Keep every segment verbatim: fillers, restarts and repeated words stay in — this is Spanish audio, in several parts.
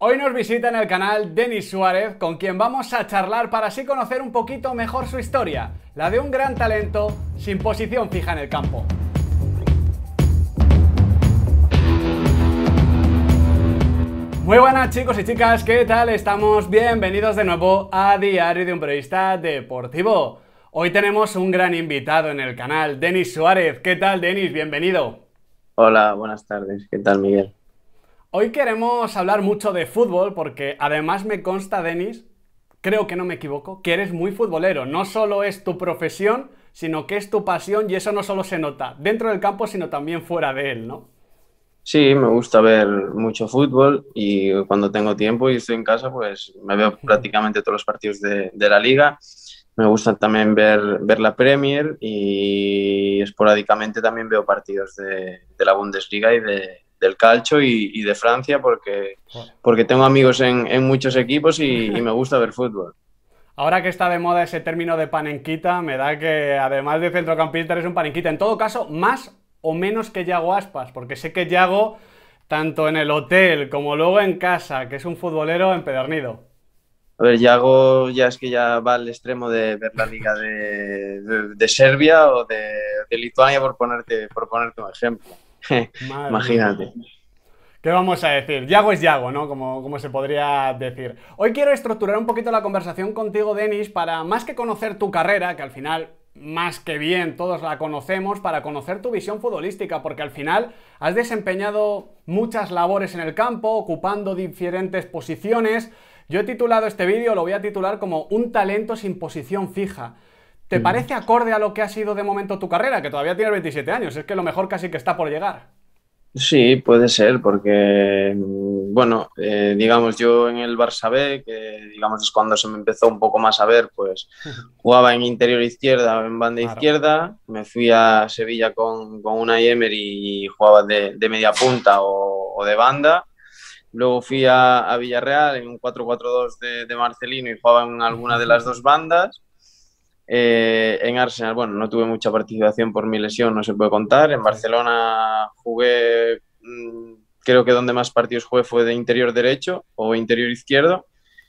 Hoy nos visita en el canal Denis Suárez, con quien vamos a charlar para así conocer un poquito mejor su historia, la de un gran talento sin posición fija en el campo. Muy buenas chicos y chicas, ¿qué tal? Estamos bienvenidos de nuevo a Diario de un Periodista Deportivo. Hoy tenemos un gran invitado en el canal, Denis Suárez. ¿Qué tal, Denis? Bienvenido. Hola, buenas tardes. ¿Qué tal, Miguel? Hoy queremos hablar mucho de fútbol porque además me consta, Denis, creo que no me equivoco, que eres muy futbolero. No solo es tu profesión, sino que es tu pasión y eso no solo se nota dentro del campo, sino también fuera de él, ¿no? Sí, me gusta ver mucho fútbol y cuando tengo tiempo y estoy en casa, pues me veo prácticamente todos los partidos de, de la liga. Me gusta también ver, ver la Premier y esporádicamente también veo partidos de, de la Bundesliga y de, del Calcio y, y de Francia porque, porque tengo amigos en, en muchos equipos y, y me gusta ver fútbol. Ahora que está de moda ese término de panenquita, me da que además de centrocampista eres un panenquita. En todo caso, más o menos que Yago Aspas, porque sé que Yago, tanto en el hotel como luego en casa, que es un futbolero empedernido. A ver, Yago ya es que ya va al extremo de ver la liga de, de, de Serbia o de, de Lituania, por ponerte, por ponerte un ejemplo. Madre mía. Imagínate. ¿Qué vamos a decir? Yago es Yago, ¿no? Como, como se podría decir. Hoy quiero estructurar un poquito la conversación contigo, Denis, para más que conocer tu carrera, que al final, más que bien, todos la conocemos, para conocer tu visión futbolística, porque al final has desempeñado muchas labores en el campo, ocupando diferentes posiciones. Yo he titulado este vídeo, lo voy a titular como Un talento sin posición fija. ¿Te parece acorde a lo que ha sido de momento tu carrera? Que todavía tienes veintisiete años, es que lo mejor casi que está por llegar. Sí, puede ser, porque, bueno, eh, digamos, yo en el Barça B, que digamos es cuando se me empezó un poco más a ver, pues jugaba en interior izquierda o en banda Claro. izquierda, me fui a Sevilla con, con Unai Emery y jugaba de, de media punta o, o de banda. Luego fui a, a Villarreal en un cuatro cuatro dos de, de Marcelino y jugaba en alguna de las dos bandas. Eh, en Arsenal, bueno, no tuve mucha participación por mi lesión, no se puede contar. En Sí. Barcelona jugué, mmm, creo que donde más partidos jugué fue de interior derecho o interior izquierdo.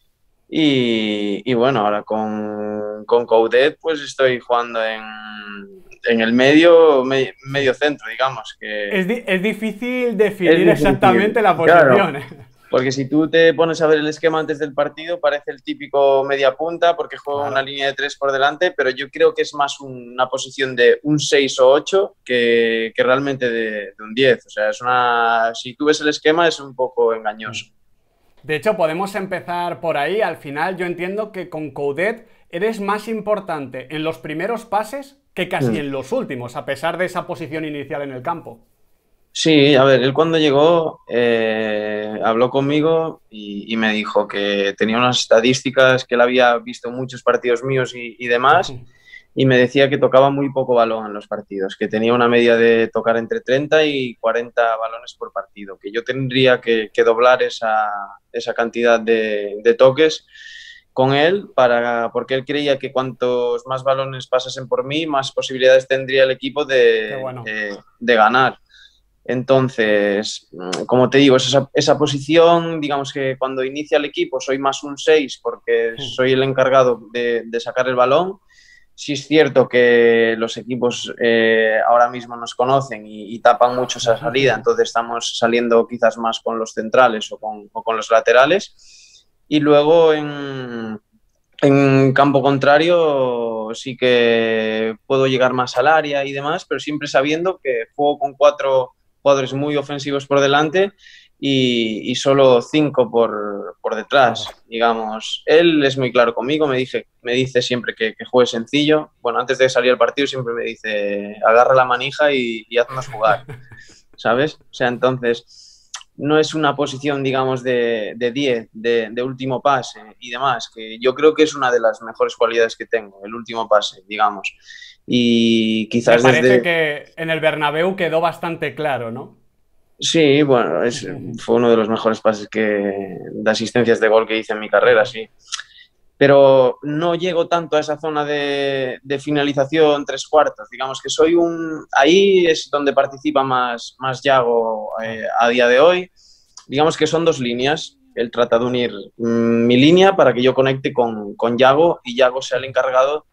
Y, y bueno, ahora con, con Coudet pues estoy jugando en, en el medio, me, medio centro, digamos, que Es, di es difícil es definir difícil. exactamente la Claro, posición, ¿eh? porque si tú te pones a ver el esquema antes del partido, parece el típico media punta porque juega una Claro. línea de tres por delante, pero yo creo que es más una posición de un seis o ocho que, que realmente de, de un diez. O sea, es una, si tú ves el esquema es un poco engañoso. De hecho, podemos empezar por ahí. Al final, yo entiendo que con Coudet eres más importante en los primeros pases que casi en los últimos, a pesar de esa posición inicial en el campo. Sí, a ver, él cuando llegó eh, habló conmigo y, y me dijo que tenía unas estadísticas, que él había visto muchos partidos míos y, y demás, y me decía que tocaba muy poco balón en los partidos, que tenía una media de tocar entre treinta y cuarenta balones por partido, que yo tendría que, que doblar esa, esa cantidad de, de toques con él, para, porque él creía que cuantos más balones pasasen por mí, más posibilidades tendría el equipo Qué de, bueno. de, de ganar. Entonces, como te digo, esa, esa posición, digamos que cuando inicia el equipo soy más un seis porque soy el encargado de, de sacar el balón. Sí es cierto que los equipos eh, ahora mismo nos conocen y, y tapan mucho esa salida, entonces estamos saliendo quizás más con los centrales o con, o con los laterales. Y luego en, en campo contrario sí que puedo llegar más al área y demás, pero siempre sabiendo que juego con cuatro jugadores muy ofensivos por delante y, y solo cinco por, por detrás, Claro. digamos. Él es muy claro conmigo, me dice, me dice siempre que, que juegue sencillo. Bueno, antes de salir al partido siempre me dice, agarra la manija y, y haznos jugar, ¿sabes? O sea, entonces no es una posición, digamos, de, de diez, de, de último pase y demás, que yo creo que es una de las mejores cualidades que tengo, el último pase, digamos. Y Me quizás parece desde... que en el Bernabéu quedó bastante claro, ¿no? Sí, bueno, es, fue uno de los mejores pases que, de asistencias de gol que hice en mi carrera, sí. Pero no llego tanto a esa zona de, de finalización tres cuartos. Digamos que soy un... Ahí es donde participa más, más Yago eh, a día de hoy. Digamos que son dos líneas. él trata de unir mmm, mi línea para que yo conecte con, con Yago y Yago sea el encargado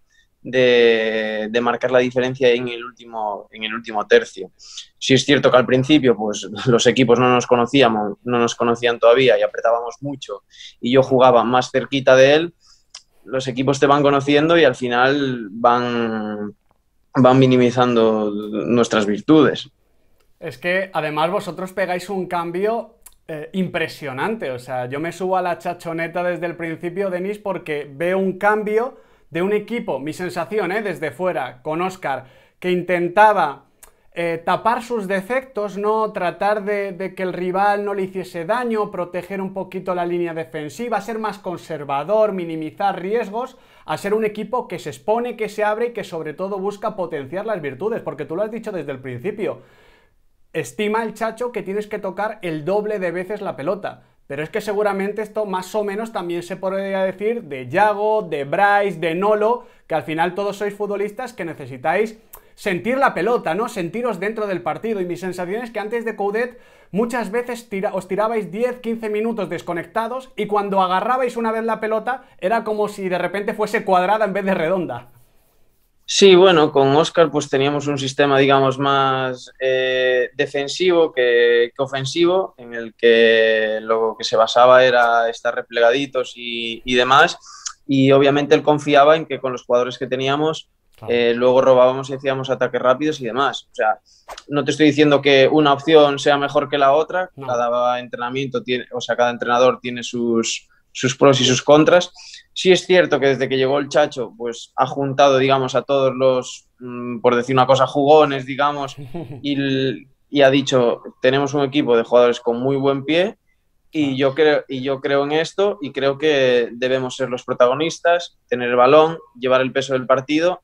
de, de marcar la diferencia en el, último, en el último tercio. Sí es cierto que al principio pues, los equipos no nos conocíamos, no nos conocían todavía y apretábamos mucho y yo jugaba más cerquita de él, los equipos te van conociendo y al final van, van minimizando nuestras virtudes. Es que además vosotros pegáis un cambio eh, impresionante, o sea, yo me subo a la chachoneta desde el principio, Denis, porque veo un cambio de un equipo, mi sensación, ¿eh? Desde fuera, con Óscar, que intentaba eh, tapar sus defectos, ¿no? Tratar de, de que el rival no le hiciese daño, proteger un poquito la línea defensiva, ser más conservador, minimizar riesgos, a ser un equipo que se expone, que se abre y que sobre todo busca potenciar las virtudes, porque tú lo has dicho desde el principio. Estima el Chacho que tienes que tocar el doble de veces la pelota. Pero es que seguramente esto más o menos también se podría decir de Yago, de Bryce, de Nolo, que al final todos sois futbolistas que necesitáis sentir la pelota, ¿no? Sentiros dentro del partido. Y mi sensación es que antes de Coudet muchas veces tira, os tirabais diez a quince minutos desconectados y cuando agarrabais una vez la pelota era como si de repente fuese cuadrada en vez de redonda. Sí, bueno, con Óscar pues teníamos un sistema, digamos, más eh, defensivo que, que ofensivo, en el que lo que se basaba era estar replegaditos y, y demás, y obviamente él confiaba en que con los jugadores que teníamos claro. eh, luego robábamos y hacíamos ataques rápidos y demás. O sea, no te estoy diciendo que una opción sea mejor que la otra, no. Cada entrenamiento tiene, o sea, cada entrenador tiene sus, sus pros y sus contras. Sí es cierto que desde que llegó el Chacho, pues ha juntado, digamos, a todos los, mmm, por decir una cosa, jugones, digamos, y, y ha dicho, tenemos un equipo de jugadores con muy buen pie y yo, creo, y yo creo en esto y creo que debemos ser los protagonistas, tener el balón, llevar el peso del partido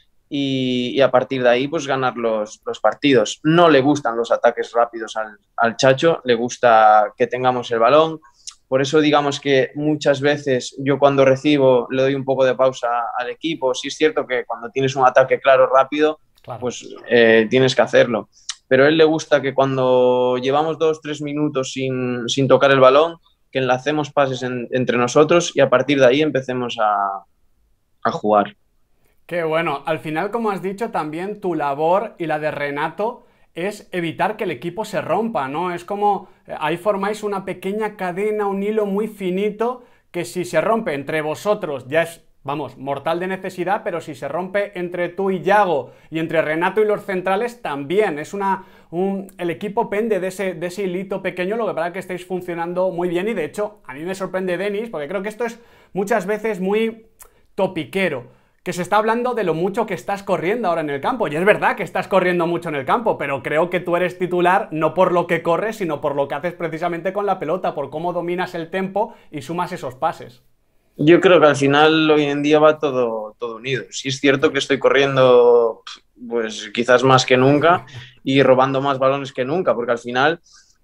y, y a partir de ahí, pues ganar los, los partidos. No le gustan los ataques rápidos al, al Chacho, le gusta que tengamos el balón. Por eso digamos que muchas veces yo cuando recibo le doy un poco de pausa al equipo. Sí es cierto que cuando tienes un ataque claro, rápido, claro. pues eh, tienes que hacerlo. Pero a él le gusta que cuando llevamos dos, tres minutos sin, sin tocar el balón, que enlacemos pases en, entre nosotros y a partir de ahí empecemos a, a jugar. Qué bueno. Al final, como has dicho, también tu labor y la de Renato es evitar que el equipo se rompa, ¿no? Es como, ahí formáis una pequeña cadena, un hilo muy finito, que si se rompe entre vosotros ya es, vamos, mortal de necesidad, pero si se rompe entre tú y Yago y entre Renato y los centrales también, es una, un, el equipo pende de ese, de ese hilito pequeño, lo que pasa es que estáis funcionando muy bien y de hecho a mí me sorprende Denis, porque creo que esto es muchas veces muy topiquero, que se está hablando de lo mucho que estás corriendo ahora en el campo, y es verdad que estás corriendo mucho en el campo, pero creo que tú eres titular no por lo que corres, sino por lo que haces precisamente con la pelota, por cómo dominas el tempo y sumas esos pases. Yo creo que al final hoy en día va todo, todo unido. Sí es cierto que estoy corriendo pues quizás más que nunca y robando más balones que nunca, porque al final...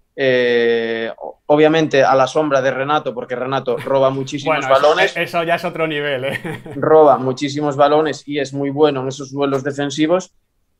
Eh, obviamente a la sombra de Renato, porque Renato roba muchísimos bueno, balones. Eso, eso ya es otro nivel, ¿eh? Roba muchísimos balones y es muy bueno en esos duelos defensivos,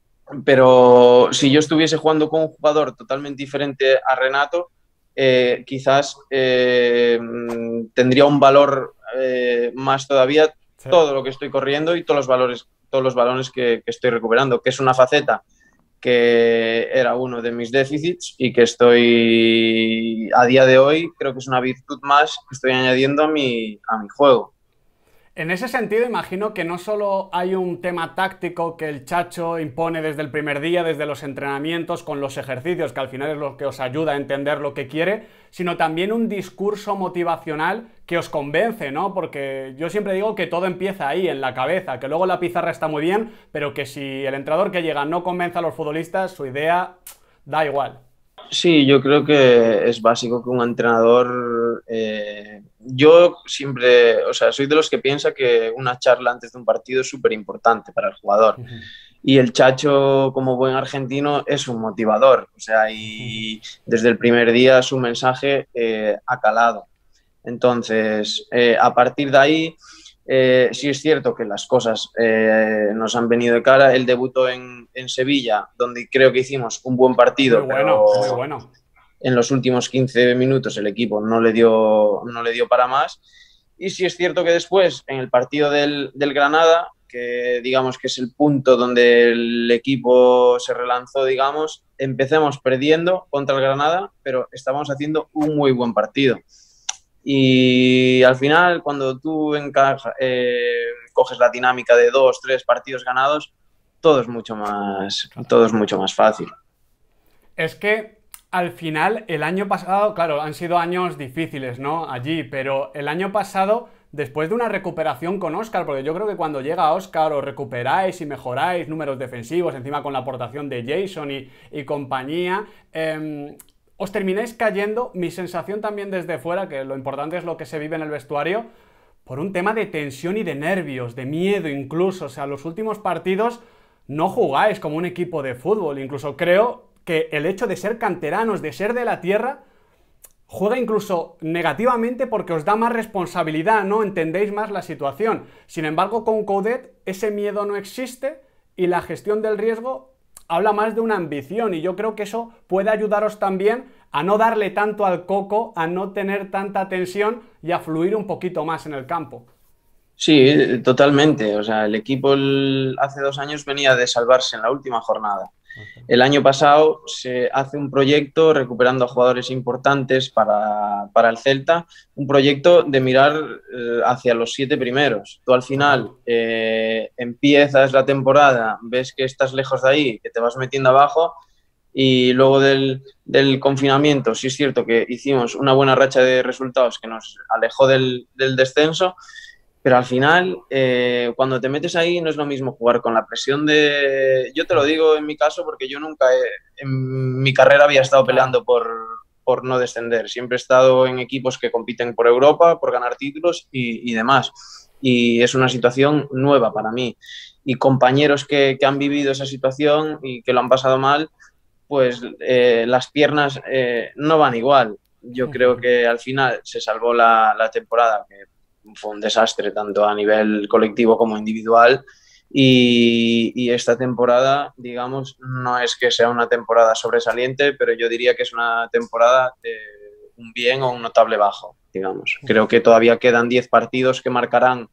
pero si yo estuviese jugando con un jugador totalmente diferente a Renato, eh, quizás eh, tendría un valor eh, más todavía sí. Todo lo que estoy corriendo y todos los, valores, todos los balones que, que estoy recuperando, que es una faceta que era uno de mis déficits y que estoy a día de hoy creo que es una virtud más que estoy añadiendo a mi, a mi juego. En ese sentido, imagino que no solo hay un tema táctico que el Chacho impone desde el primer día, desde los entrenamientos, con los ejercicios, que al final es lo que os ayuda a entender lo que quiere, sino también un discurso motivacional que os convence, ¿no? Porque yo siempre digo que todo empieza ahí, en la cabeza, que luego la pizarra está muy bien, pero que si el entrenador que llega no convence a los futbolistas, su idea da igual. Sí, yo creo que es básico que un entrenador... Eh, yo siempre, o sea, soy de los que piensa que una charla antes de un partido es súper importante para el jugador. Uh-huh. Y el Chacho, como buen argentino, es un motivador. O sea, y desde el primer día su mensaje eh, ha calado. Entonces, eh, a partir de ahí... Eh, sí es cierto que las cosas eh, nos han venido de cara. Él debutó en, en Sevilla, donde creo que hicimos un buen partido. Muy bueno, pero, muy bueno. en los últimos quince minutos el equipo no le dio, no le dio para más. Y sí es cierto que después, en el partido del, del Granada, que digamos que es el punto donde el equipo se relanzó, digamos, empecemos perdiendo contra el Granada, pero estábamos haciendo un muy buen partido. Y al final, cuando tú encaja, eh, coges la dinámica de dos, tres partidos ganados, todo es mucho más, todo es mucho más fácil. Es que al final, el año pasado, claro, han sido años difíciles, ¿no? Allí, pero el año pasado, después de una recuperación con Óscar, porque yo creo que cuando llega Óscar os recuperáis y mejoráis números defensivos, encima con la aportación de Jason y, y compañía, eh, os termináis cayendo. Mi sensación también desde fuera, que lo importante es lo que se vive en el vestuario, por un tema de tensión y de nervios, de miedo incluso. O sea, los últimos partidos no jugáis como un equipo de fútbol, incluso creo que el hecho de ser canteranos, de ser de la tierra, juega incluso negativamente porque os da más responsabilidad, ¿no? Entendéis más la situación. Sin embargo, con Coudet ese miedo no existe y la gestión del riesgo habla más de una ambición, y yo creo que eso puede ayudaros también a no darle tanto al coco, a no tener tanta tensión y a fluir un poquito más en el campo. Sí, totalmente. O sea, el equipo el, hace dos años venía de salvarse en la última jornada. El año pasado se hace un proyecto recuperando a jugadores importantes para, para el Celta, un proyecto de mirar eh, hacia los siete primeros. Tú al final eh, empiezas la temporada, ves que estás lejos de ahí, que te vas metiendo abajo, y luego del, del confinamiento sí es cierto que hicimos una buena racha de resultados que nos alejó del, del descenso. Pero al final, eh, cuando te metes ahí, no es lo mismo jugar con la presión de... Yo te lo digo en mi caso porque yo nunca he, en mi carrera había estado peleando por, por no descender. Siempre he estado en equipos que compiten por Europa, por ganar títulos y, y demás. Y es una situación nueva para mí. Y compañeros que, que han vivido esa situación y que lo han pasado mal, pues eh, las piernas eh, no van igual. Yo creo que al final se salvó la, la temporada, que fue un desastre tanto a nivel colectivo como individual, y, y esta temporada, digamos, no es que sea una temporada sobresaliente, pero yo diría que es una temporada de un bien o un notable bajo, digamos. Creo que todavía quedan diez partidos que marcarán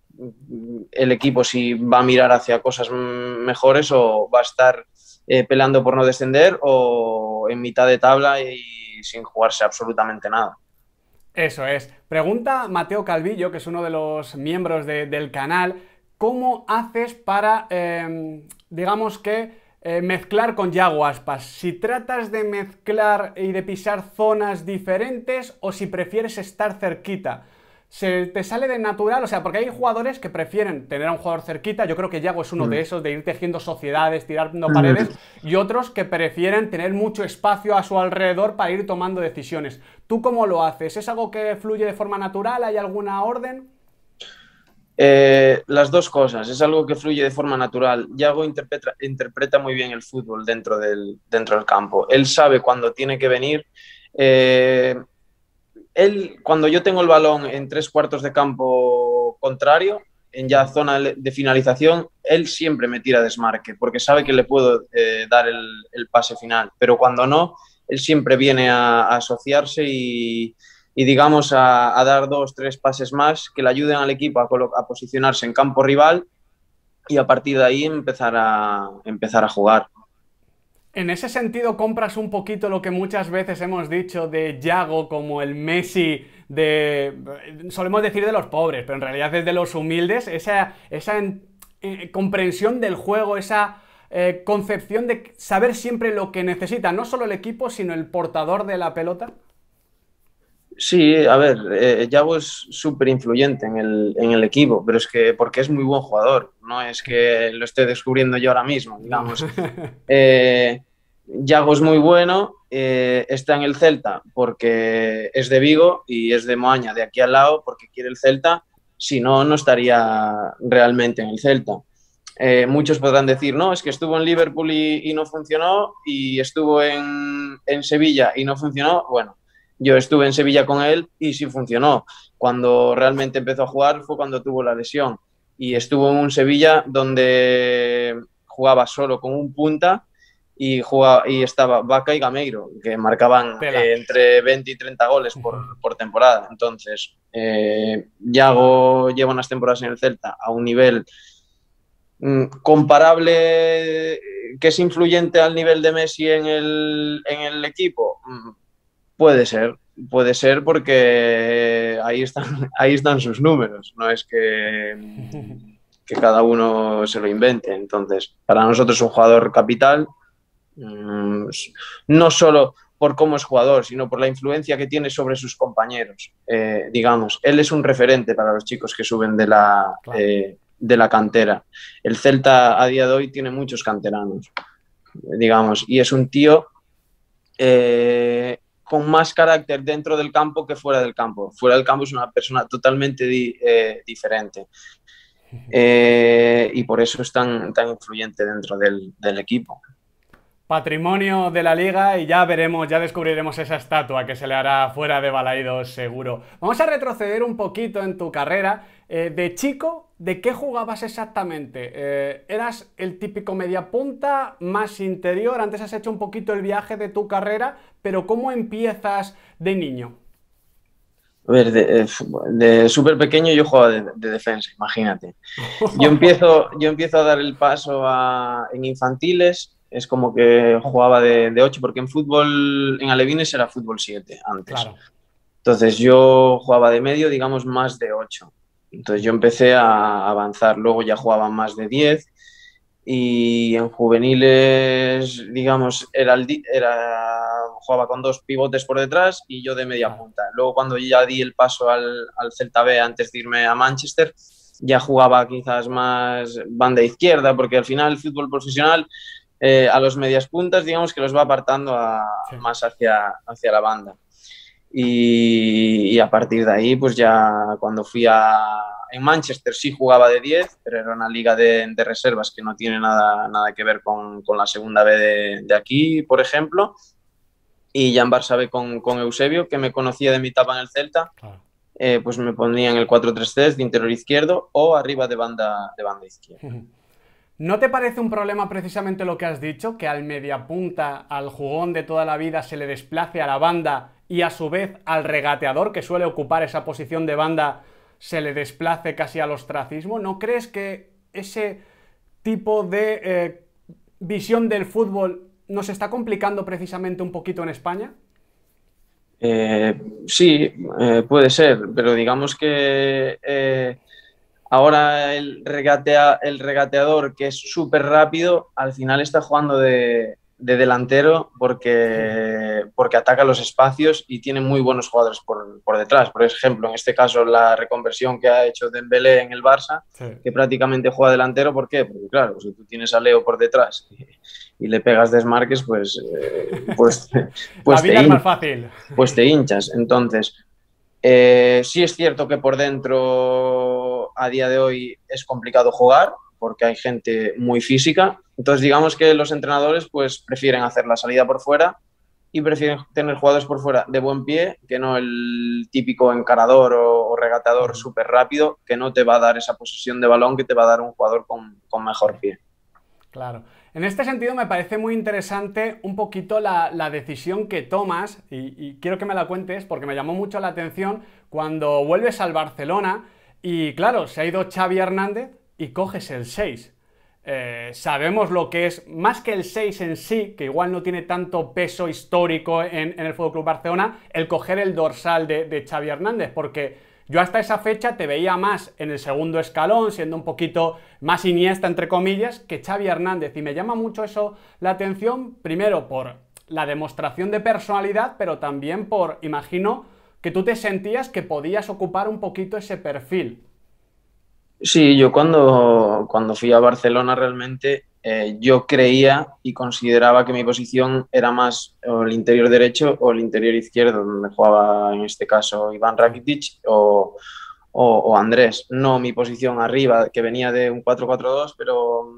el equipo si va a mirar hacia cosas mejores o va a estar eh, peleando por no descender o en mitad de tabla y sin jugarse absolutamente nada. Eso es. Pregunta Mateo Calvillo, que es uno de los miembros de, del canal, ¿cómo haces para, eh, digamos que, eh, mezclar con Yago Aspas? Si tratas de mezclar y de pisar zonas diferentes o si prefieres estar cerquita. ¿Se te sale de natural? O sea, porque hay jugadores que prefieren tener a un jugador cerquita, yo creo que Yago es uno de esos, de ir tejiendo sociedades, tirando paredes, y otros que prefieren tener mucho espacio a su alrededor para ir tomando decisiones. ¿Tú cómo lo haces? ¿Es algo que fluye de forma natural? ¿Hay alguna orden? Eh, las dos cosas, es algo que fluye de forma natural. Yago interpreta, interpreta muy bien el fútbol dentro del, dentro del campo. Él sabe cuándo tiene que venir. Eh, Él, cuando yo tengo el balón en tres cuartos de campo contrario, en ya zona de finalización, él siempre me tira desmarque, porque sabe que le puedo eh, dar el, el pase final. Pero cuando no, él siempre viene a, a asociarse y, y digamos, a, a dar dos, tres pases más que le ayuden al equipo a, a posicionarse en campo rival y a partir de ahí empezar a, empezar a jugar. En ese sentido, compras un poquito lo que muchas veces hemos dicho de Yago como el Messi de... solemos decir de los pobres, pero en realidad es de los humildes, esa, esa eh, comprensión del juego, esa eh, concepción de saber siempre lo que necesita, no solo el equipo, sino el portador de la pelota. Sí, a ver, eh, Yago es súper influyente en el, en el equipo, pero es que porque es muy buen jugador, no es que lo esté descubriendo yo ahora mismo, digamos. Eh, Yago es muy bueno, eh, está en el Celta porque es de Vigo y es de Moaña, de aquí al lado, porque quiere el Celta, si no, no estaría realmente en el Celta. Eh, muchos podrán decir, no, es que estuvo en Liverpool y, y no funcionó, y estuvo en, en Sevilla y no funcionó. Bueno, yo estuve en Sevilla con él y sí funcionó. Cuando realmente empezó a jugar fue cuando tuvo la lesión. Y estuvo en un Sevilla donde jugaba solo con un punta y, jugaba, y estaba Vaca y Gameiro, que marcaban eh, entre veinte y treinta goles por, por temporada. Entonces, eh, Yago lleva unas temporadas en el Celta a un nivel mm, comparable, que es influyente al nivel de Messi en el, en el equipo. Mm, puede ser, puede ser porque ahí están, ahí están sus números, no es que, que cada uno se lo invente. Entonces, para nosotros es un jugador capital, no solo por cómo es jugador, sino por la influencia que tiene sobre sus compañeros. Eh, digamos, él es un referente para los chicos que suben de la, claro. eh, de la cantera. El Celta a día de hoy tiene muchos canteranos, digamos, y es un tío eh, con más carácter dentro del campo que fuera del campo. Fuera del campo es una persona totalmente di, eh, diferente. Eh, y por eso es tan, tan influyente dentro del, del equipo. Patrimonio de la liga, y ya veremos, ya descubriremos esa estatua que se le hará fuera de Balaidos seguro. Vamos a retroceder un poquito en tu carrera. Eh, de chico, ¿de qué jugabas exactamente? Eh, ¿Eras el típico mediapunta, más interior? Antes has hecho un poquito el viaje de tu carrera, pero ¿cómo empiezas de niño? A ver, de, de súper pequeño yo jugaba de, de defensa, imagínate. Yo empiezo, yo empiezo a dar el paso a, en infantiles. Es como que jugaba de, de ocho, porque en fútbol, en alevines era fútbol siete antes. Claro. Entonces yo jugaba de medio, digamos, más de ocho. Entonces yo empecé a avanzar. Luego ya jugaba más de diez. Y en juveniles, digamos, era, el, era jugaba con dos pivotes por detrás y yo de media punta. Luego cuando ya di el paso al, al Celta B antes de irme a Manchester, ya jugaba quizás más banda izquierda, porque al final el fútbol profesional... Eh, a los medias puntas, digamos que los va apartando a, sí. más hacia, hacia la banda. Y, y a partir de ahí, pues ya cuando fui a... En Manchester sí jugaba de diez, pero era una liga de, de reservas que no tiene nada, nada que ver con, con la segunda B de, de aquí, por ejemplo. Y ya en Barça B con, con Eusebio, que me conocía de mi etapa en el Celta, claro. eh, pues me ponía en el cuatro tres tres de interior izquierdo o arriba de banda, de banda izquierda. ¿No te parece un problema precisamente lo que has dicho? Que al mediapunta, al jugón de toda la vida, se le desplace a la banda y a su vez al regateador, que suele ocupar esa posición de banda, se le desplace casi al ostracismo. ¿No crees que ese tipo de eh, visión del fútbol nos está complicando precisamente un poquito en España? Eh, sí, eh, puede ser, pero digamos que... Eh... Ahora el, regatea, el regateador, que es súper rápido, al final está jugando de, de delantero porque, porque ataca los espacios y tiene muy buenos jugadores por, por detrás. Por ejemplo, en este caso, la reconversión que ha hecho Dembélé en el Barça, sí. que prácticamente juega delantero. ¿Por qué? Porque claro, si tú tienes a Leo por detrás y, y le pegas desmarques, pues, eh, pues, pues, la vida te es más fácil. Pues te hinchas. Entonces, eh, sí es cierto que por dentro a día de hoy es complicado jugar porque hay gente muy física. Entonces digamos que los entrenadores pues prefieren hacer la salida por fuera y prefieren tener jugadores por fuera de buen pie que no el típico encarador o, o regateador súper rápido que no te va a dar esa posesión de balón que te va a dar un jugador con, con mejor pie. Claro. En este sentido me parece muy interesante un poquito la, la decisión que tomas y, y quiero que me la cuentes porque me llamó mucho la atención cuando vuelves al Barcelona y claro, se ha ido Xavi Hernández y coges el seis. Eh, sabemos lo que es, más que el seis en sí, que igual no tiene tanto peso histórico en, en el F C Barcelona, el coger el dorsal de, de Xavi Hernández, porque yo hasta esa fecha te veía más en el segundo escalón, siendo un poquito más Iniesta, entre comillas, que Xavi Hernández. Y me llama mucho eso la atención, primero por la demostración de personalidad, pero también por, imagino, que tú te sentías que podías ocupar un poquito ese perfil. Sí, yo cuando, cuando fui a Barcelona realmente eh, yo creía y consideraba que mi posición era más o el interior derecho o el interior izquierdo, donde jugaba en este caso Iván Rakitic o, o, o Andrés. No mi posición arriba, que venía de un cuatro cuatro dos, pero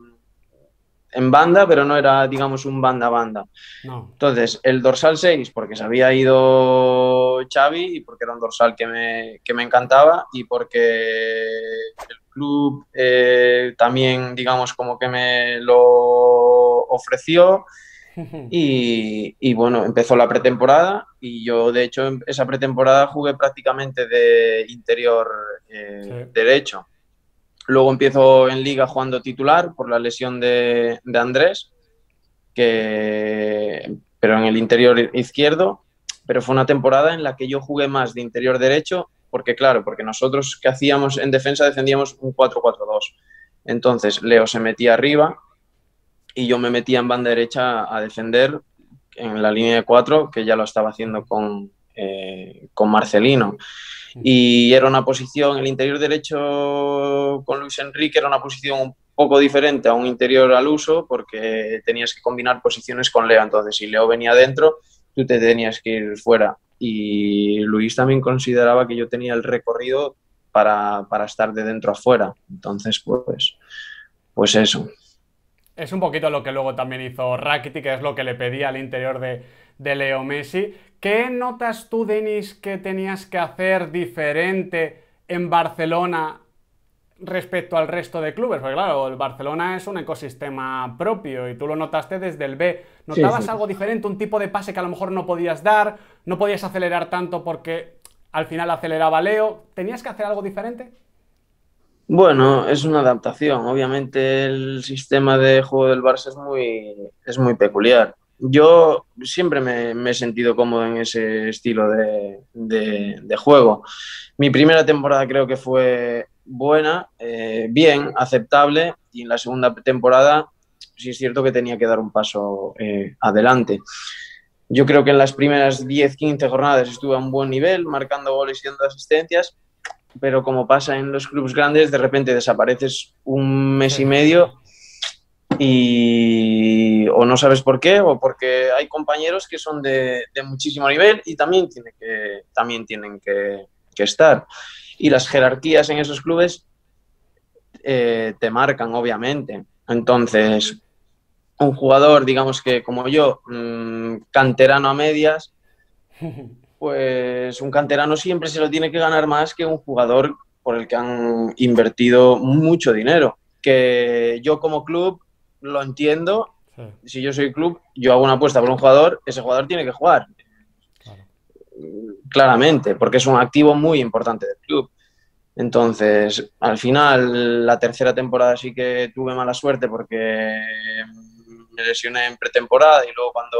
en banda, pero no era, digamos, un banda-banda. No. Entonces, el dorsal seis, porque se había ido Xavi y porque era un dorsal que me, que me encantaba y porque el club eh, también, digamos, como que me lo ofreció Y, y bueno, empezó la pretemporada y yo de hecho en esa pretemporada jugué prácticamente de interior Sí. eh, derecho. Luego empiezo en liga jugando titular por la lesión de, de Andrés, que, pero en el interior izquierdo, pero fue una temporada en la que yo jugué más de interior derecho, porque claro, porque nosotros que hacíamos en defensa defendíamos un cuatro cuatro dos. Entonces Leo se metía arriba y yo me metía en banda derecha a defender en la línea de cuatro, que ya lo estaba haciendo con, eh, con Marcelino. Y era una posición, el interior derecho con Luis Enrique era una posición un poco diferente a un interior al uso, porque tenías que combinar posiciones con Leo. Entonces, si Leo venía dentro, tú te tenías que ir fuera. Y Luis también consideraba que yo tenía el recorrido para, para estar de dentro a fuera. Entonces, pues, pues eso. Es un poquito lo que luego también hizo Rakitic, que es lo que le pedía al interior de, de Leo Messi. ¿Qué notas tú, Denis, que tenías que hacer diferente en Barcelona respecto al resto de clubes? Porque claro, el Barcelona es un ecosistema propio y tú lo notaste desde el B. Sí, sí. ¿Notabas algo diferente? ¿Un tipo de pase que a lo mejor no podías dar? ¿No podías acelerar tanto porque al final aceleraba Leo? ¿Tenías que hacer algo diferente? Bueno, es una adaptación. Obviamente el sistema de juego del Barça es muy, es muy peculiar. Yo siempre me, me he sentido cómodo en ese estilo de, de- de juego. Mi primera temporada creo que fue buena, eh, bien, aceptable, y en la segunda temporada sí es cierto que tenía que dar un paso eh, adelante. Yo creo que en las primeras diez quince jornadas estuve a un buen nivel, marcando goles y dando asistencias, pero como pasa en los clubes grandes, de repente desapareces un Sí. mes y medio y o no sabes por qué, o porque hay compañeros que son de, de muchísimo nivel y también, tiene que, también tienen que, que estar. Y las jerarquías en esos clubes eh, te marcan, obviamente. Entonces, un jugador, digamos que como yo, mmm, canterano a medias, pues un canterano siempre se lo tiene que ganar más que un jugador por el que han invertido mucho dinero. Que yo como club lo entiendo. Sí, Si yo soy club, yo hago una apuesta por un jugador, ese jugador tiene que jugar, claro. claramente, porque es un activo muy importante del club. Entonces, al final, la tercera temporada sí que tuve mala suerte porque me lesioné en pretemporada y luego cuando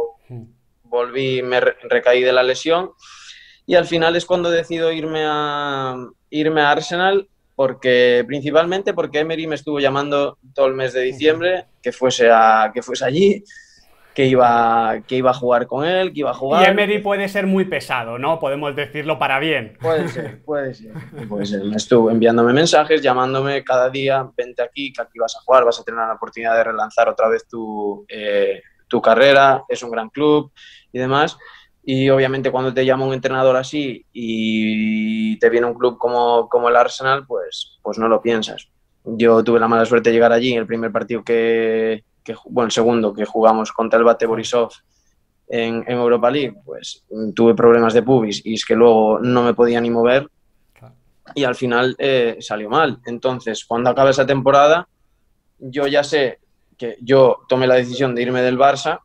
volví me recaí de la lesión. Y al final es cuando decido irme a, irme a Arsenal, porque principalmente porque Emery me estuvo llamando todo el mes de diciembre que fuese, a, que fuese allí, que iba, que iba a jugar con él, que iba a Y jugar. Emery puede ser muy pesado, ¿no? Podemos decirlo para bien. Puede ser, puede ser, puede ser. Me estuvo enviándome mensajes, llamándome cada día, vente aquí, que aquí vas a jugar, vas a tener la oportunidad de relanzar otra vez tu, eh, tu carrera, es un gran club y demás. Y obviamente cuando te llama un entrenador así y te viene un club como, como el Arsenal, pues, pues no lo piensas. Yo tuve la mala suerte de llegar allí en el primer partido que, que bueno, el segundo que jugamos contra el Bate Borisov en, en Europa League, pues tuve problemas de pubis y es que luego no me podía ni mover y al final eh, salió mal. Entonces, cuando acaba esa temporada, yo ya sé que yo tomé la decisión de irme del Barça,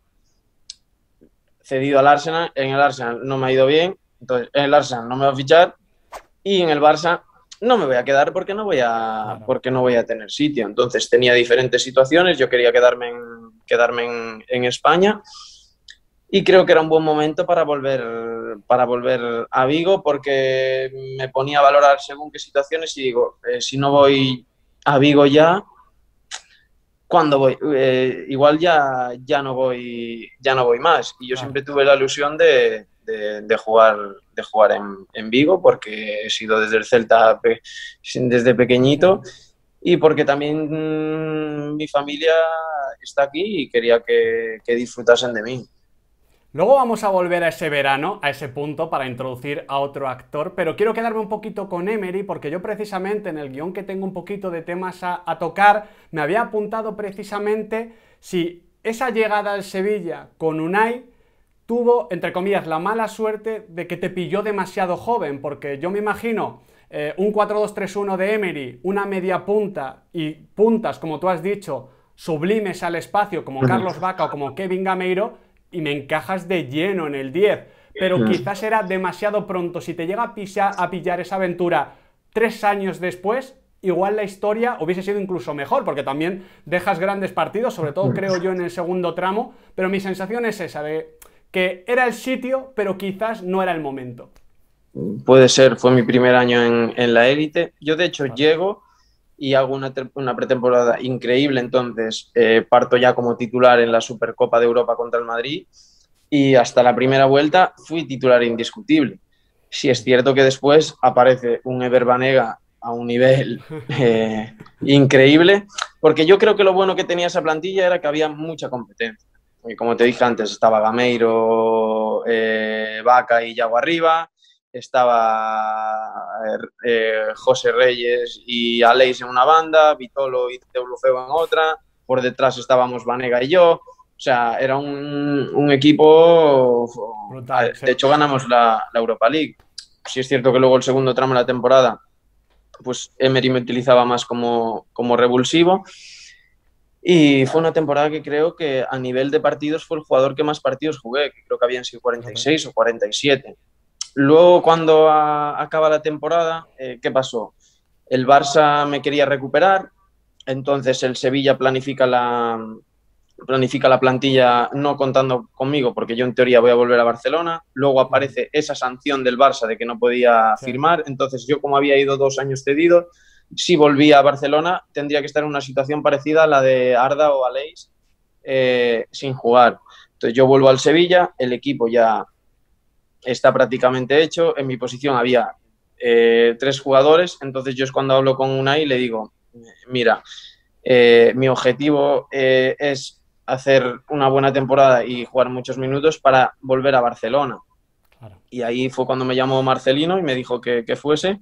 cedido al Arsenal, en el Arsenal no me ha ido bien, entonces en el Arsenal no me va a fichar y en el Barça no me voy a quedar porque no voy a, Claro. porque no voy a tener sitio. Entonces tenía diferentes situaciones, yo quería quedarme en, quedarme en, en España y creo que era un buen momento para volver, para volver a Vigo porque me ponía a valorar según qué situaciones y digo, eh, si no voy a Vigo ya, ¿cuándo voy? Eh, igual ya, ya, no voy, ya no voy más. Y yo Claro. siempre tuve la ilusión de, de, de jugar, de jugar en, en, Vigo porque he sido desde el Celta pe desde pequeñito y porque también mmm, mi familia está aquí y quería que, que disfrutasen de mí. Luego vamos a volver a ese verano, a ese punto, para introducir a otro actor, pero quiero quedarme un poquito con Emery, porque yo precisamente en el guión que tengo un poquito de temas a, a tocar, me había apuntado precisamente si esa llegada al Sevilla con Unai tuvo, entre comillas, la mala suerte de que te pilló demasiado joven, porque yo me imagino eh, un cuatro dos tres uno de Emery, una media punta y puntas, como tú has dicho, sublimes al espacio como Carlos Vaca o como Kevin Gameiro y me encajas de lleno en el diez. Pero quizás era demasiado pronto. Si te llega a, pisar, a pillar esa aventura tres años después, igual la historia hubiese sido incluso mejor, porque también dejas grandes partidos, sobre todo creo yo en el segundo tramo, pero mi sensación es esa, de que era el sitio, pero quizás no era el momento. Puede ser, fue mi primer año en, en la élite. Yo de hecho llego y hago una, una pretemporada increíble, entonces eh, parto ya como titular en la Supercopa de Europa contra el Madrid y hasta la primera vuelta fui titular indiscutible. Sí es cierto que después aparece un Ever Banega a un nivel eh, increíble, porque yo creo que lo bueno que tenía esa plantilla era que había mucha competencia. Y como te dije antes, estaba Gameiro, eh, Vaca y Yago arriba, estaba eh, José Reyes y Aleix en una banda, Vitolo y Deulofeu en otra, por detrás estábamos Banega y yo, o sea, era un, un equipo brutal. De hecho ganamos la, la Europa League. Sí es cierto que luego el segundo tramo de la temporada pues Emery me utilizaba más como, como revulsivo y fue una temporada que creo que a nivel de partidos fue el jugador que más partidos jugué, que creo que habían sido cuarenta y seis o cuarenta y siete. Luego cuando a, acaba la temporada, eh, ¿qué pasó? El Barça me quería recuperar, entonces el Sevilla planifica la, planifica la plantilla no contando conmigo porque yo en teoría voy a volver a Barcelona, luego aparece esa sanción del Barça de que no podía firmar, entonces yo como había ido dos años cedido, si volvía a Barcelona tendría que estar en una situación parecida a la de Arda o Aleix eh, sin jugar. Entonces yo vuelvo al Sevilla, el equipo ya está prácticamente hecho, en mi posición había eh, tres jugadores, entonces yo es cuando hablo con Unai y le digo, mira, eh, mi objetivo eh, es hacer una buena temporada y jugar muchos minutos para volver a Barcelona. Claro. Y ahí fue cuando me llamó Marcelino y me dijo que, que fuese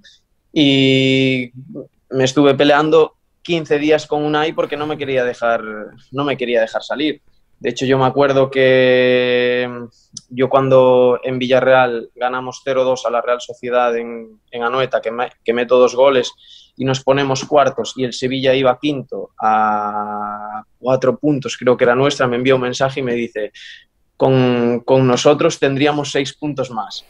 y me estuve peleando quince días con Unai porque no me quería dejar, no me quería dejar salir. De hecho, yo me acuerdo que yo cuando en Villarreal ganamos cero dos a la Real Sociedad en, en Anoeta, que, me, que meto dos goles y nos ponemos cuartos y el Sevilla iba quinto a cuatro puntos, creo que era nuestra, me envió un mensaje y me dice, con, con nosotros tendríamos seis puntos más.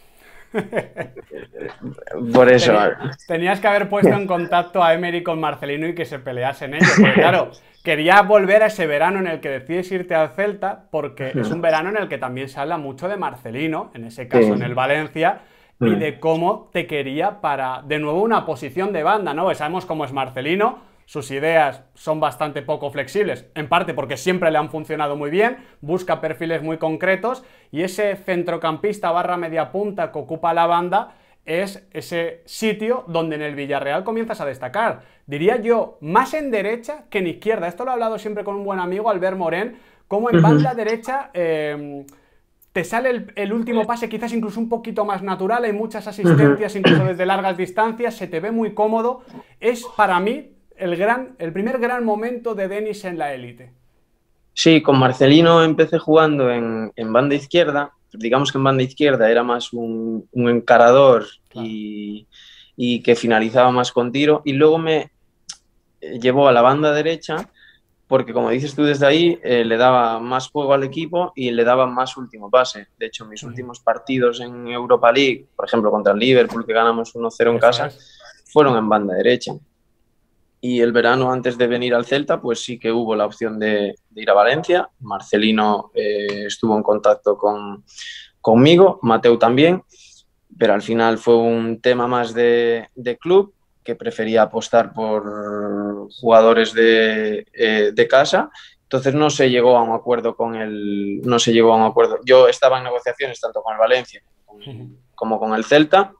Por eso. Tenías, tenías que haber puesto en contacto a Emery con Marcelino y que se peleasen ellos, porque claro, quería volver a ese verano en el que decides irte al Celta, porque es un verano en el que también se habla mucho de Marcelino, en ese caso en el Valencia, y de cómo te quería para, de nuevo, una posición de banda, ¿no? Sabemos cómo es Marcelino, sus ideas son bastante poco flexibles, en parte porque siempre le han funcionado muy bien, busca perfiles muy concretos, y ese centrocampista barra media punta que ocupa la banda es ese sitio donde en el Villarreal comienzas a destacar. Diría yo, más en derecha que en izquierda. Esto lo he hablado siempre con un buen amigo, Albert Morén, como en banda derecha eh, te sale el, el último pase quizás incluso un poquito más natural, hay muchas asistencias incluso desde largas distancias, se te ve muy cómodo. Es para mí el, gran, el primer gran momento de Denis en la élite. Sí, con Marcelino empecé jugando en, en banda izquierda. Digamos que en banda izquierda era más un, un encarador claro. y, y que finalizaba más con tiro. Y luego me llevó a la banda derecha porque, como dices tú desde ahí, eh, le daba más juego al equipo y le daba más último pase. De hecho, mis uh-huh. últimos partidos en Europa League, por ejemplo, contra el Liverpool, que ganamos uno cero en Eso casa, es. fueron en banda derecha. Y el verano, antes de venir al Celta, pues sí que hubo la opción de, de ir a Valencia. Marcelino eh, estuvo en contacto con, conmigo, Mateu también, pero al final fue un tema más de, de club, que prefería apostar por jugadores de, eh, de casa. Entonces no se llegó a un acuerdo con el... No se llegó a un acuerdo. Yo estaba en negociaciones tanto con el Valencia como, como con el Celta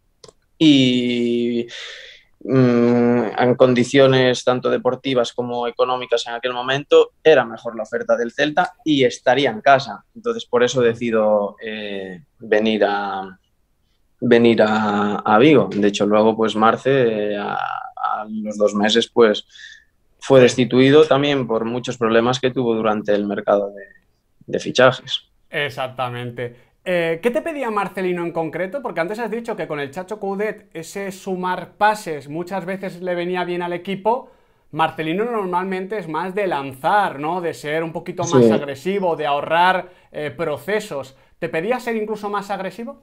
y... en condiciones tanto deportivas como económicas en aquel momento, era mejor la oferta del Celta y estaría en casa. Entonces, por eso decido eh, venir a venir a, a Vigo. De hecho, luego, pues Marce, eh, a, a los dos meses, pues fue destituido también por muchos problemas que tuvo durante el mercado de, de fichajes. Exactamente. Eh, ¿Qué te pedía Marcelino en concreto? Porque antes has dicho que con el Chacho Coudet ese sumar pases muchas veces le venía bien al equipo, Marcelino normalmente es más de lanzar, ¿no? De ser un poquito más Sí. agresivo, de ahorrar eh, procesos. ¿Te pedía ser incluso más agresivo?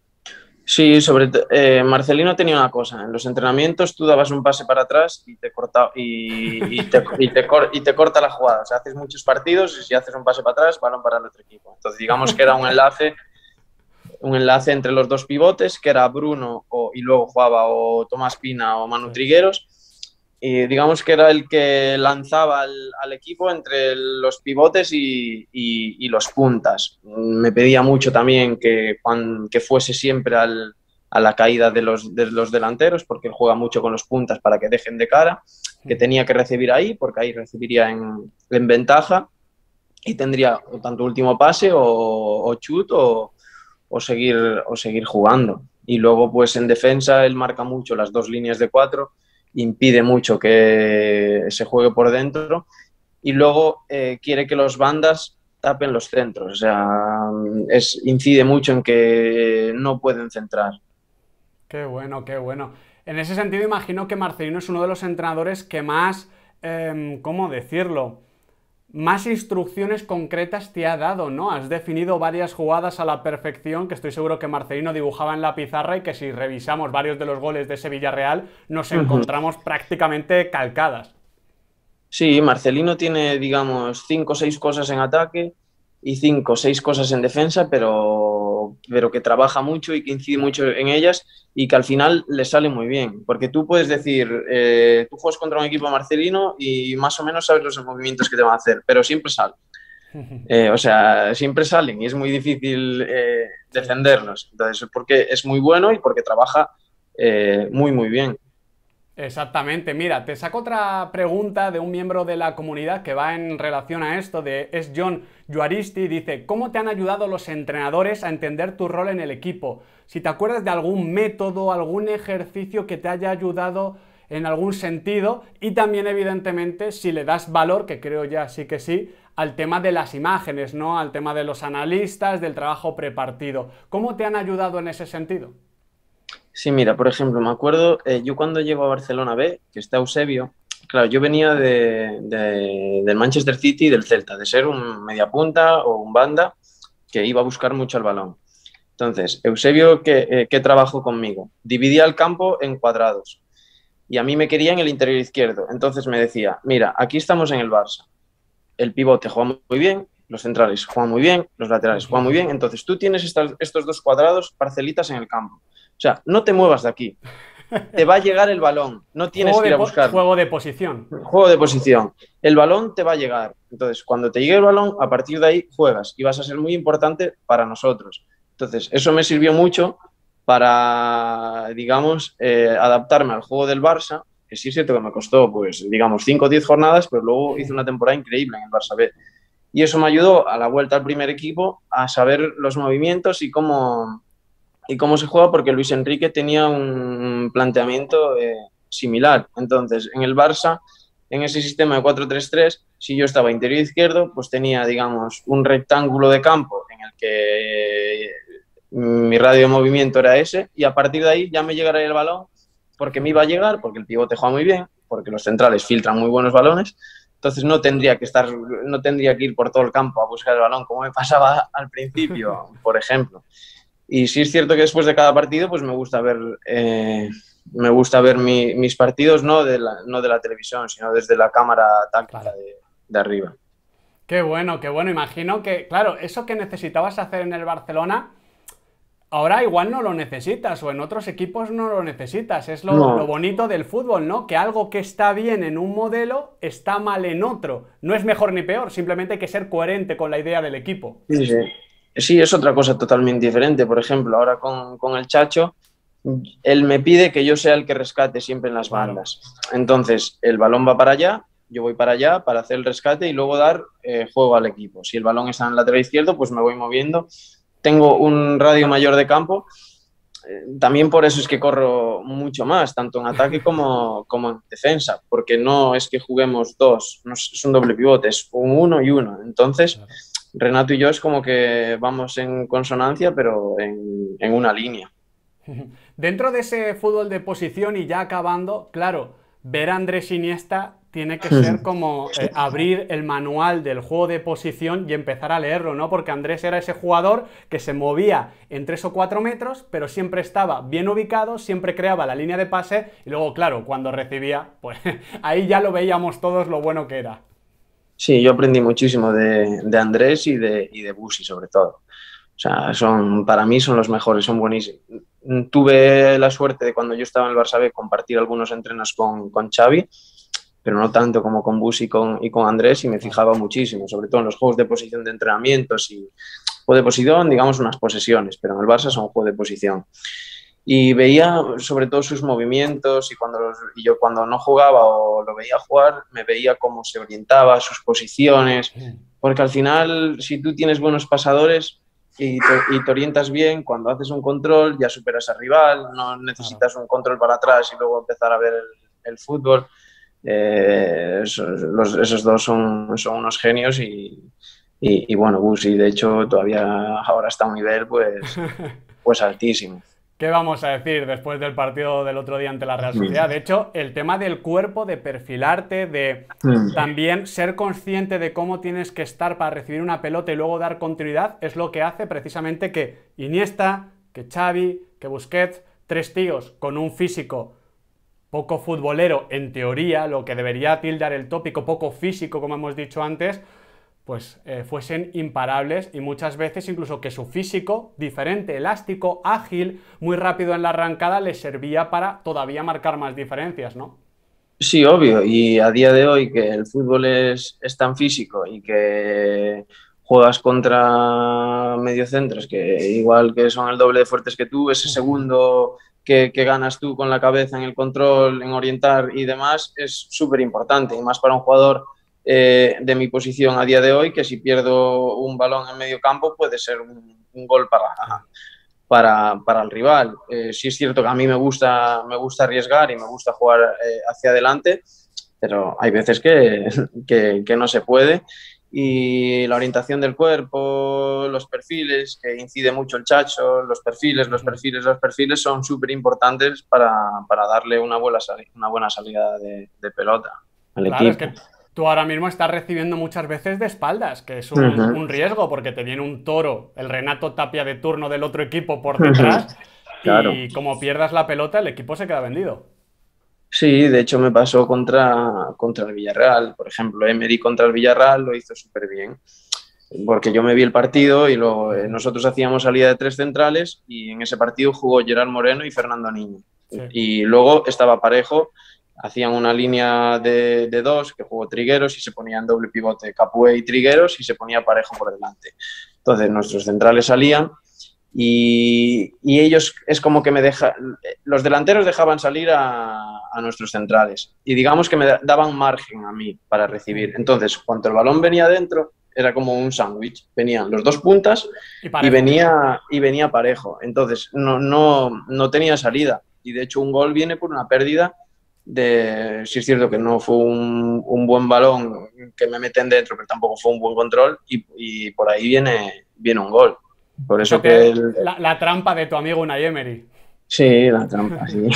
Sí, sobre to- eh, Marcelino tenía una cosa, en los entrenamientos tú dabas un pase para atrás y te corta, y, y te, y te cor- y te corta la jugada. O sea, haces muchos partidos y si haces un pase para atrás, balón para el otro equipo. Entonces, digamos que era un enlace, un enlace entre los dos pivotes, que era Bruno o- y luego jugaba o Tomás Pina o Manu Sí. Trigueros. Y digamos que era el que lanzaba al, al equipo entre los pivotes y, y- y los puntas. Me pedía mucho también que, cuan- que fuese siempre al- a la caída de los, de los delanteros, porque él juega mucho con los puntas para que dejen de cara, que tenía que recibir ahí, porque ahí recibiría en, en ventaja y tendría o tanto último pase o, o chut o, o seguir, o seguir jugando. Y luego, pues en defensa, él marca mucho las dos líneas de cuatro, impide mucho que se juegue por dentro y luego eh, quiere que los bandas tapen los centros. O sea, es, incide mucho en que no pueden centrar. Qué bueno, qué bueno. En ese sentido, imagino que Marcelino es uno de los entrenadores que más, em, ¿cómo decirlo? Más instrucciones concretas te ha dado, ¿no? Has definido varias jugadas a la perfección que estoy seguro que Marcelino dibujaba en la pizarra y que si revisamos varios de los goles de ese Villarreal nos Uh -huh. encontramos prácticamente calcadas. Sí, Marcelino tiene, digamos, cinco o seis cosas en ataque y cinco o seis cosas en defensa, pero, pero que trabaja mucho y que incide mucho en ellas y que al final le sale muy bien. Porque tú puedes decir, eh, tú juegas contra un equipo Marcelino y más o menos sabes los movimientos que te van a hacer, pero siempre salen. Eh, o sea, siempre salen y es muy difícil eh, Sí. defenderlos. Entonces, porque es muy bueno y porque trabaja eh, muy, muy bien. Exactamente, mira, te saco otra pregunta de un miembro de la comunidad que va en relación a esto, de es John Yuaristi, dice, ¿cómo te han ayudado los entrenadores a entender tu rol en el equipo? Si te acuerdas de algún método, algún ejercicio que te haya ayudado en algún sentido y también evidentemente si le das valor, que creo ya sí que sí, al tema de las imágenes, ¿no? Al tema de los analistas, del trabajo prepartido. ¿Cómo te han ayudado en ese sentido? Sí, mira, por ejemplo, me acuerdo, eh, yo cuando llego a Barcelona B, que está Eusebio, claro, yo venía de, de, del Manchester City y del Celta, de ser un mediapunta o un banda que iba a buscar mucho el balón. Entonces, Eusebio, ¿qué, eh, ¿qué trabajó conmigo? Dividía el campo en cuadrados y a mí me quería en el interior izquierdo. Entonces me decía, mira, aquí estamos en el Barça, el pivote juega muy bien, los centrales juegan muy bien, los laterales juegan muy bien, entonces tú tienes estas, estos dos cuadrados, parcelitas en el campo. O sea, no te muevas de aquí, te va a llegar el balón, no tienes Juego que de, ir a buscarlo. juego de posición. Juego de posición, el balón te va a llegar. Entonces, cuando te llegue el balón, a partir de ahí juegas y vas a ser muy importante para nosotros. Entonces, eso me sirvió mucho para, digamos, eh, adaptarme al juego del Barça, que sí es cierto que me costó, pues, digamos, cinco o diez jornadas, pero luego hice una temporada increíble en el Barça B. Y eso me ayudó a la vuelta al primer equipo a saber los movimientos y cómo, y cómo se juega, porque Luis Enrique tenía un planteamiento eh, similar. Entonces, en el Barça, en ese sistema de cuatro tres tres, si yo estaba interior izquierdo, pues tenía, digamos, un rectángulo de campo en el que eh, mi radio de movimiento era ese, y a partir de ahí ya me llegaría el balón, porque me iba a llegar, porque el pivote juega muy bien, porque los centrales filtran muy buenos balones. Entonces no tendría que estar, no tendría que ir por todo el campo a buscar el balón como me pasaba al principio, por ejemplo. Y sí es cierto que después de cada partido, pues me gusta ver, eh, me gusta ver mi, mis partidos no de, la, no de la televisión, sino desde la cámara táctica Claro. de, de arriba. Qué bueno, qué bueno. Imagino que, claro, eso que necesitabas hacer en el Barcelona, ahora igual no lo necesitas o en otros equipos no lo necesitas. Es lo, lo No, bonito del fútbol, ¿no? Que algo que está bien en un modelo está mal en otro. No es mejor ni peor, simplemente hay que ser coherente con la idea del equipo. sí, sí. Sí, es otra cosa totalmente diferente. Por ejemplo, ahora con, con el Chacho, él me pide que yo sea el que rescate siempre en las Claro. bandas. Entonces, el balón va para allá, yo voy para allá para hacer el rescate y luego dar eh, juego al equipo. Si el balón está en el lateral izquierdo, pues me voy moviendo. Tengo un radio mayor de campo. Eh, también por eso es que corro mucho más, tanto en ataque como, como en defensa, porque no es que juguemos dos, no es, es un doble pivote, es un uno y uno. Entonces, Claro. Renato y yo es como que vamos en consonancia, pero en, en una línea. Dentro de ese fútbol de posición y ya acabando, claro, ver a Andrés Iniesta tiene que ser como eh, abrir el manual del juego de posición y empezar a leerlo, ¿no? Porque Andrés era ese jugador que se movía en tres o cuatro metros, pero siempre estaba bien ubicado, siempre creaba la línea de pase y luego, claro, cuando recibía, pues ahí ya lo veíamos todos lo bueno que era. Sí, yo aprendí muchísimo de, de Andrés y de, y de Busi, sobre todo. O sea, son, para mí son los mejores, son buenísimos. Tuve la suerte de cuando yo estaba en el Barça B compartir algunos entrenos con, con Xavi, pero no tanto como con Busi y con, y con Andrés, y me fijaba muchísimo, sobre todo en los juegos de posición de entrenamientos y juego de posición, digamos unas posesiones, pero en el Barça son juegos de posición. Y veía sobre todo sus movimientos y, cuando los, y yo cuando no jugaba o lo veía jugar, me veía cómo se orientaba, sus posiciones, porque al final si tú tienes buenos pasadores y te, y te orientas bien, cuando haces un control ya superas al rival, no necesitas un control para atrás y luego empezar a ver el, el fútbol. Eh, esos, los, esos dos son, son unos genios y, y, y bueno, Busi de hecho todavía ahora está a un nivel pues, pues altísimo. ¿Qué vamos a decir después del partido del otro día ante la Real Sociedad? De hecho, el tema del cuerpo, de perfilarte, de también ser consciente de cómo tienes que estar para recibir una pelota y luego dar continuidad, es lo que hace precisamente que Iniesta, que Xavi, que Busquets, tres tíos con un físico poco futbolero, en teoría, lo que debería tildar el tópico, poco físico, como hemos dicho antes, pues eh, fuesen imparables y muchas veces incluso que su físico, diferente, elástico, ágil, muy rápido en la arrancada, les servía para todavía marcar más diferencias, ¿no? Sí, obvio, y a día de hoy que el fútbol es, es tan físico y que juegas contra mediocentros que igual que son el doble de fuertes que tú, ese segundo que, que ganas tú con la cabeza en el control, en orientar y demás, es súper importante, y más para un jugador eh, de mi posición a día de hoy, que si pierdo un balón en medio campo puede ser un, un gol para, para, para el rival. Eh, sí es cierto que a mí me gusta, me gusta arriesgar y me gusta jugar eh, hacia adelante, pero hay veces que, que, que no se puede. Y la orientación del cuerpo, los perfiles, que incide mucho el Chacho, los perfiles, los perfiles, los perfiles son súper importantes para, para darle una buena, una buena salida de, de pelota al claro, equipo. Es que tú ahora mismo estás recibiendo muchas veces de espaldas, que es un, uh-huh. un riesgo, porque te viene un toro, el Renato Tapia de turno del otro equipo por detrás, uh-huh. claro. Y como pierdas la pelota, el equipo se queda vendido. Sí, de hecho me pasó contra, contra el Villarreal, por ejemplo, Emery contra el Villarreal lo hizo súper bien, porque yo me vi el partido y luego eh, nosotros hacíamos salida de tres centrales y en ese partido jugó Gerard Moreno y Fernando Niño. Sí. Y luego estaba parejo, hacían una línea de, de dos que jugó Trigueros y se ponían doble pivote Capué y Trigueros y se ponía parejo por delante. Entonces nuestros centrales salían y, y ellos es como que me dejan, los delanteros dejaban salir a, a nuestros centrales y digamos que me daban margen a mí para recibir. Entonces cuando el balón venía adentro era como un sándwich, venían los dos puntas y, y, venía, y venía parejo. Entonces no, no, no tenía salida y de hecho un gol viene por una pérdida de, sí es cierto que no fue un, un buen balón que me meten dentro, pero tampoco fue un buen control y, y por ahí viene, viene un gol. Por eso que el... la, la trampa de tu amigo Unai Emery. Sí, la trampa, sí.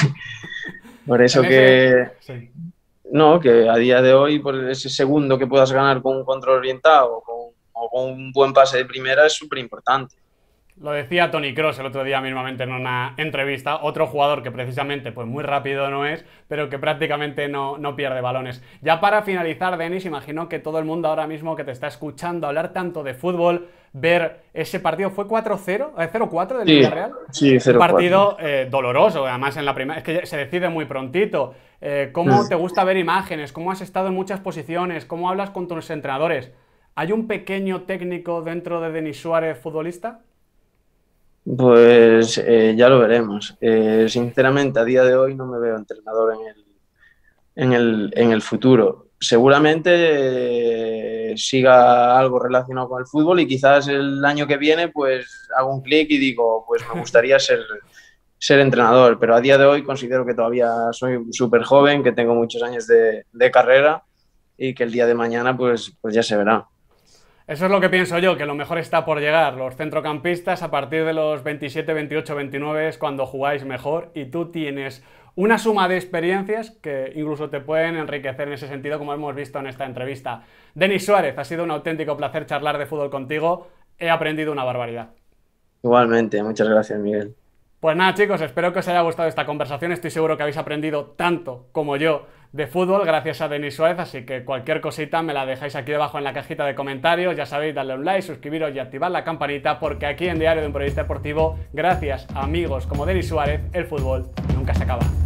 Por eso que... Sí. No, que a día de hoy, por ese segundo que puedas ganar con un control orientado o con, o con un buen pase de primera es súper importante. Lo decía Toni Kroos el otro día mismamente en una entrevista, otro jugador que precisamente pues muy rápido no es, pero que prácticamente no, no pierde balones. Ya para finalizar, Denis, imagino que todo el mundo ahora mismo que te está escuchando hablar tanto de fútbol, ver ese partido, ¿fue cuatro cero? ¿cero cuatro del sí, Villarreal? Sí, cero cuatro. Un partido eh, doloroso, además en la primera, es que se decide muy prontito. Eh, ¿Cómo mm. te gusta ver imágenes? ¿Cómo has estado en muchas posiciones? ¿Cómo hablas con tus entrenadores? ¿Hay un pequeño técnico dentro de Denis Suárez futbolista? Pues eh, ya lo veremos. Eh, sinceramente, a día de hoy no me veo entrenador en el, en el, en el futuro. Seguramente eh, siga algo relacionado con el fútbol y quizás el año que viene pues hago un clic y digo, pues me gustaría ser, ser entrenador. Pero a día de hoy considero que todavía soy súper joven, que tengo muchos años de, de carrera y que el día de mañana pues, pues ya se verá. Eso es lo que pienso yo, que lo mejor está por llegar. Los centrocampistas a partir de los veintisiete, veintiocho, veintinueve es cuando jugáis mejor y tú tienes una suma de experiencias que incluso te pueden enriquecer en ese sentido, como hemos visto en esta entrevista. Denis Suárez, ha sido un auténtico placer charlar de fútbol contigo. He aprendido una barbaridad. Igualmente, muchas gracias, Miguel. Pues nada, chicos, espero que os haya gustado esta conversación. Estoy seguro que habéis aprendido tanto como yo de fútbol gracias a Denis Suárez, así que cualquier cosita me la dejáis aquí debajo en la cajita de comentarios. Ya sabéis, darle un like, suscribiros y activar la campanita, porque aquí en Diario de un Periodista Deportivo, gracias a amigos como Denis Suárez, el fútbol nunca se acaba.